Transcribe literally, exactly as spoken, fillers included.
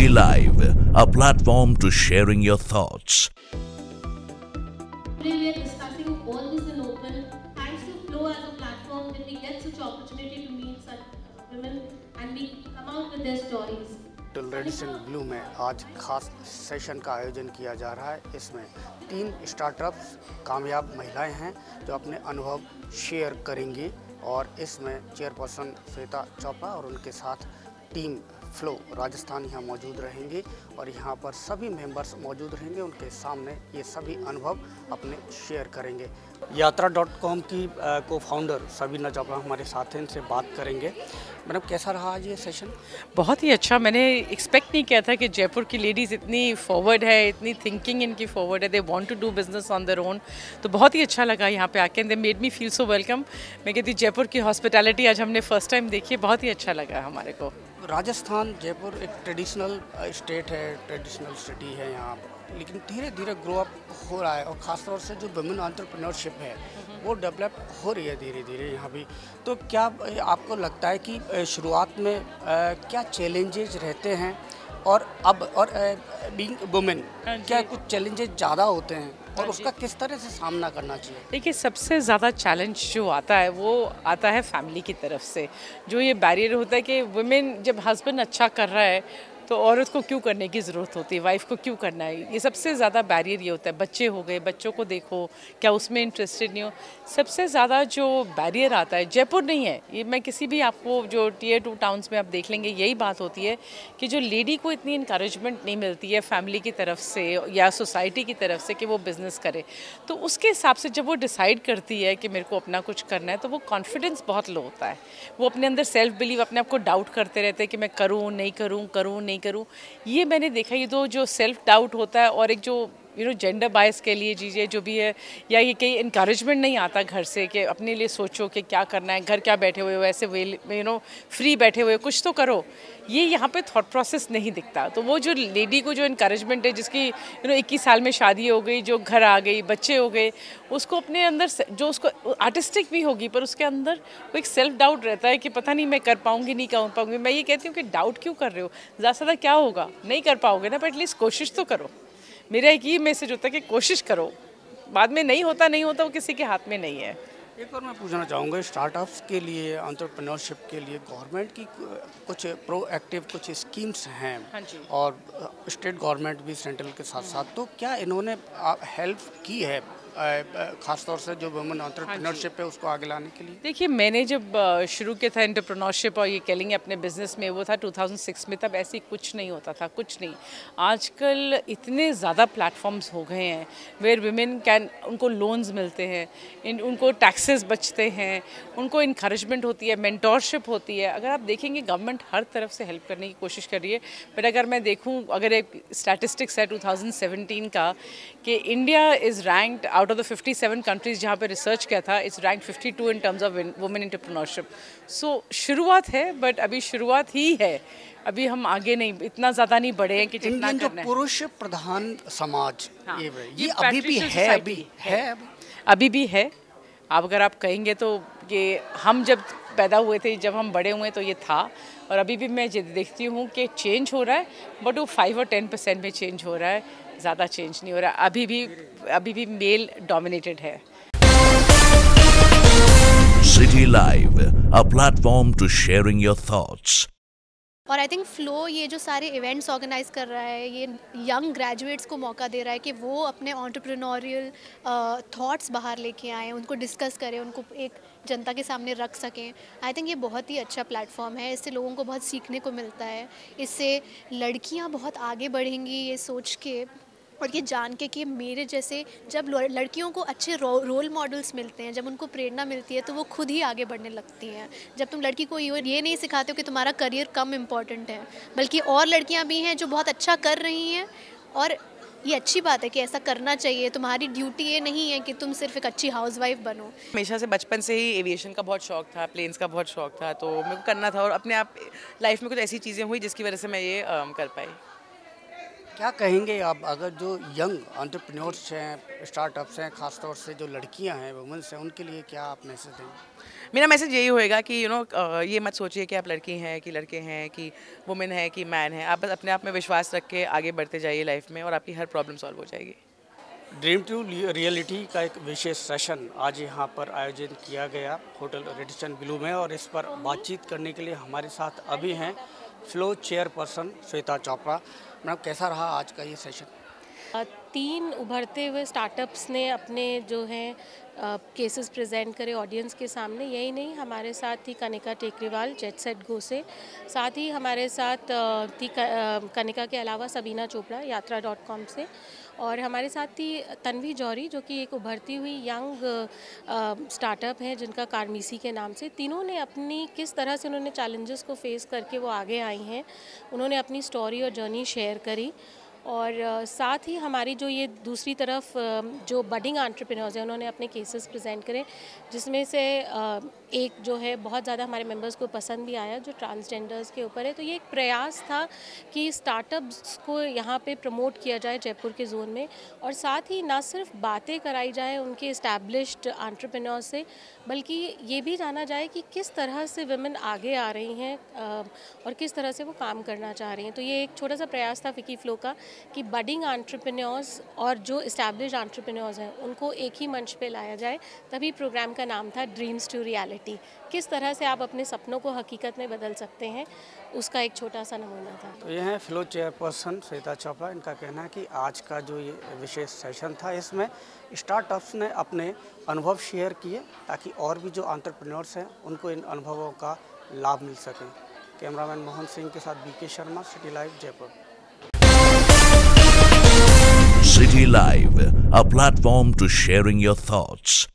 Citylive, a platform to sharing your thoughts. Today we are discussing all this in open. Thanks to Flow as a platform that we get such opportunity to meet such uh, women and we come out with their stories. Reds in Blue में आज खास session का आयोजन किया जा रहा है। इसमें तीन स्टार्टअप्स कामयाब महिलाएं हैं जो अपने अनुभव शेयर करेंगी और इसमें चेयरपर्सन श्वेता चोपड़ा और उनके साथ टीम फ्लो राजस्थान यहाँ मौजूद रहेंगे और यहाँ पर सभी मेंबर्स मौजूद रहेंगे। उनके सामने ये सभी अनुभव अपने शेयर करेंगे। यात्रा डॉट कॉम की को फाउंडर सबीना चोपड़ा हमारे साथ हैं, इनसे बात करेंगे। मैडम, कैसा रहा आज ये सेशन? बहुत ही अच्छा। मैंने एक्सपेक्ट नहीं किया था कि जयपुर की लेडीज़ इतनी फॉरवर्ड है, इतनी थिंकिंग इनकी फॉरवर्ड है, they want to do business on their own. तो बहुत ही अच्छा लगा यहाँ पे आके, they made me feel so welcome. मैं कहती जयपुर की हॉस्पिटैलिटी आज हमने फर्स्ट टाइम देखी है, बहुत ही अच्छा लगा हमारे को। राजस्थान जयपुर एक ट्रेडिशनल स्टेट है, ट्रेडिशनल सिटी है यहाँ, लेकिन धीरे धीरे ग्रो अप हो रहा है और ख़ासतौर से जो वुमेन एंटरप्रेन्योरशिप है वो डेवलप हो रही है धीरे धीरे यहाँ भी। तो क्या आपको लगता है कि शुरुआत में आ, क्या चैलेंजेस रहते हैं और अब और बीइंग वुमेन क्या कुछ चैलेंजेस ज़्यादा होते हैं और उसका किस तरह से सामना करना चाहिए? देखिए, सबसे ज़्यादा चैलेंज जो आता है वो आता है फैमिली की तरफ से। जो ये बैरियर होता है कि वुमेन जब हस्बैंड अच्छा कर रहा है तो औरत को क्यों करने की ज़रूरत होती है, वाइफ को क्यों करना है, ये सबसे ज़्यादा बैरियर ये होता है। बच्चे हो गए, बच्चों को देखो, क्या उसमें इंटरेस्टेड नहीं हो। सबसे ज़्यादा जो बैरियर आता है, जयपुर नहीं है ये, मैं किसी भी आपको जो टीयर टू टाउन्स में आप देख लेंगे यही बात होती है कि जो लेडी को इतनी इंकरेजमेंट नहीं मिलती है फैमिली की तरफ से या सोसाइटी की तरफ से कि वो बिज़नेस करे। तो उसके हिसाब से जब वो डिसाइड करती है कि मेरे को अपना कुछ करना है तो वो कॉन्फिडेंस बहुत लो होता है। वो अपने अंदर सेल्फ बिलीव, अपने आप को डाउट करते रहते हैं कि मैं करूँ नहीं करूँ, करूँ नहीं करूँ। ये मैंने देखा, ये दो जो सेल्फ डाउट होता है और एक जो यू नो जेंडर बायस के लिए चीज़ें जो भी है, या ये कहीं इनकरेजमेंट नहीं आता घर से कि अपने लिए सोचो कि क्या करना है, घर क्या बैठे हुए हो, ऐसे वे यू नो फ्री बैठे हुए हो, कुछ तो करो। ये यहाँ पे थॉट प्रोसेस नहीं दिखता। तो वो जो लेडी को जो इनकरेजमेंट है, जिसकी यू नो इक्कीस साल में शादी हो गई, जो घर आ गई, बच्चे हो गए, उसको अपने अंदर जो उसको आर्टिस्टिक भी होगी पर उसके अंदर वो एक सेल्फ डाउट रहता है कि पता नहीं मैं कर पाऊँगी नहीं कर पाऊँगी। मैं ये कहती हूँ कि डाउट क्यों कर रहे हो, ज़्यादा से ज़्यादा क्या होगा, नहीं कर पाओगे ना, पर एटलीस्ट कोशिश तो करो। मेरा एक ही मैसेज होता है कि कोशिश करो, बाद में नहीं होता नहीं होता वो किसी के हाथ में नहीं है। एक और मैं पूछना चाहूँगा, स्टार्टअप्स के लिए, एंटरप्रेन्योरशिप के लिए गवर्नमेंट की कुछ प्रोएक्टिव कुछ स्कीम्स हैं। हाँ जी। और स्टेट गवर्नमेंट भी सेंट्रल के साथ साथ, तो क्या इन्होंने हेल्प की है खासतौर से जो वुमेन एंटरप्रेन्योरशिप है उसको आगे लाने के लिए? देखिए, मैंने जब शुरू किया था एंटरप्रेन्योरशिप और ये कह लेंगे अपने बिजनेस में, वो था दो हज़ार छह में। तब ऐसी कुछ नहीं होता था, कुछ नहीं। आजकल इतने ज़्यादा प्लेटफॉर्म्स हो गए हैं वेयर वुमेन कैन, उनको लोन्स मिलते हैं, इन उनको टैक्सेस बचते हैं, उनको इनकरेजमेंट होती है, मेंटोरशिप होती है। अगर आप देखेंगे गवर्नमेंट हर तरफ से हेल्प करने की कोशिश कर रही है। बट अगर मैं देखूँ, अगर एक स्टैटिस्टिक्स है दो हज़ार सत्रह का कि India is ranked out of the सत्तावन कंट्रीज जहाँ पे रिसर्च किया था, इट्स रैंक बावन in terms of women entrepreneurship. So शुरुआत है, बट अभी शुरुआत ही है, अभी हम आगे नहीं, इतना ज़्यादा नहीं बढ़े हैं कि जितना जो करना है। पुरुष प्रधान समाज, हाँ, ये, ये, ये अभी भी है, अभी है, है अभी अभी भी है। अब अगर आप कहेंगे तो कि हम जब पैदा हुए थे, जब हम बड़े हुए तो ये था, और अभी भी मैं देखती हूँ कि चेंज हो रहा है, बट वो फाइव और टेन परसेंट में चेंज हो रहा है, ज़्यादा चेंज नहीं हो रहा। अभी भी अभी भी मेल डोमिनेटेड है। Citylive, a platform to sharing your thoughts. और आई थिंक फ्लो ये जो सारे इवेंट्स ऑर्गेनाइज कर रहा है, ये यंग ग्रेजुएट्स को मौका दे रहा है कि वो अपने एंटरप्रेन्योरियल थॉट्स बाहर लेके आएँ, उनको डिस्कस करें, उनको एक जनता के सामने रख सकें। आई थिंक ये बहुत ही अच्छा प्लेटफॉर्म है, इससे लोगों को बहुत सीखने को मिलता है, इससे लड़कियां बहुत आगे बढ़ेंगी ये सोच के और ये जान के कि मेरे जैसे जब लड़कियों को अच्छे रो, रोल मॉडल्स मिलते हैं, जब उनको प्रेरणा मिलती है तो वो खुद ही आगे बढ़ने लगती हैं। जब तुम लड़की को ये नहीं सिखाते हो कि तुम्हारा करियर कम इम्पॉर्टेंट है, बल्कि और लड़कियां भी हैं जो बहुत अच्छा कर रही हैं और ये अच्छी बात है कि ऐसा करना चाहिए। तुम्हारी ड्यूटी ये नहीं है कि तुम सिर्फ एक अच्छी हाउसवाइफ बनो। हमेशा से बचपन से ही एविएशन का बहुत शौक था, प्लेन्स का बहुत शौक था, तो मेरे को करना था और अपने आप लाइफ में कुछ ऐसी चीज़ें हुई जिसकी वजह से मैं ये कर पाई। क्या कहेंगे आप, अगर जो यंग एंटरप्रेन्योर्स हैं, स्टार्टअप्स हैं, ख़ासतौर से जो लड़कियां हैं, वुमेन्स हैं, उनके लिए क्या आप मैसेज देंगे? मेरा मैसेज यही होएगा कि यू you नो know, ये मत सोचिए कि आप लड़की हैं कि लड़के हैं कि वुमेन है कि मैन है। आप बस अपने आप में विश्वास रख के आगे बढ़ते जाइए लाइफ में और आपकी हर प्रॉब्लम सॉल्व हो जाएगी। ड्रीम टू रियलिटी का एक विशेष सेशन आज यहाँ पर आयोजित किया गया होटल रेडिसन ब्लू में, और इस पर बातचीत करने के लिए हमारे साथ अभी हैं FLO chairperson Shweta Chopra. Madam, कैसा रहा आज का ये सेशन? तीन उभरते हुए स्टार्टअप्स ने अपने जो हैं केसेस प्रेजेंट करे ऑडियंस के सामने। यही नहीं, हमारे साथ थी कनिका टेकरीवाल JetSetGo से, साथ ही हमारे साथ थी कनिका के अलावा सबीना चोपड़ा यात्रा डॉट कॉम से, और हमारे साथ थी तन्वी जौहरी जो कि एक उभरती हुई यंग स्टार्टअप है जिनका कार्मेसी के नाम से। तीनों ने अपनी किस तरह से उन्होंने चैलेंजेस को फेस करके वो आगे आई हैं, उन्होंने अपनी स्टोरी और जर्नी शेयर करी। और साथ ही हमारी जो ये दूसरी तरफ जो बडिंग एंटरप्रेन्योर्स हैं उन्होंने अपने केसेस प्रेजेंट करे, जिसमें से एक जो है बहुत ज़्यादा हमारे मेंबर्स को पसंद भी आया जो ट्रांसजेंडर्स के ऊपर है। तो ये एक प्रयास था कि स्टार्टअप्स को यहाँ पे प्रमोट किया जाए जयपुर के जोन में, और साथ ही ना सिर्फ बातें कराई जाए उनके इस्टेब्लिश्ड एंटरप्रेन्योर्स से, बल्कि ये भी जाना जाए कि किस तरह से वुमेन आगे आ रही हैं और किस तरह से वो काम करना चाह रही हैं। तो ये एक छोटा सा प्रयास था फिक्की फ्लो का कि बडिंग एंटरप्रेन्योर्स और जो इस्टेब्लिश्ड एंटरप्रेन्योर्स हैं उनको एक ही मंच पे लाया जाए। तभी प्रोग्राम का नाम था ड्रीम्स टू रियलिटी। किस तरह से आप अपने सपनों को हकीकत में बदल सकते हैं, उसका एक छोटा सा नमूना था। तो ये हैं फ्लो चेयरपर्सन श्वेता चोपड़ा। इनका कहना है कि आज का जो ये विशेष सेशन था इसमें स्टार्टअप्स ने अपने अनुभव शेयर किए ताकि और भी जो एंटरप्रेन्योर्स हैं उनको इन अनुभवों का लाभ मिल सके। कैमरामैन मोहन सिंह के साथ B K Sharma, City Live Jaipur. City Live, a platform to sharing your thoughts.